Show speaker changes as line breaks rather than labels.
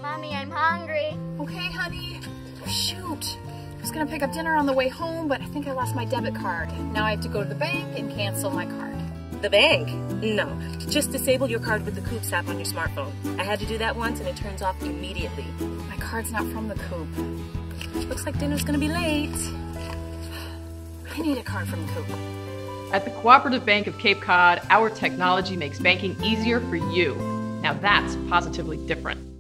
Mommy, I'm hungry.
Okay, honey. Shoot. I was gonna pick up dinner on the way home, but I think I lost my debit card. Now I have to go to the bank and cancel my card.
The bank? No. Just disable your card with the Coops app on your smartphone. I had to do that once and it turns off immediately.
My card's not from the Coop.
Looks like dinner's gonna be late.
I need a card from the Coop.
At the Cooperative Bank of Cape Cod, our technology makes banking easier for you. Now that's positively different.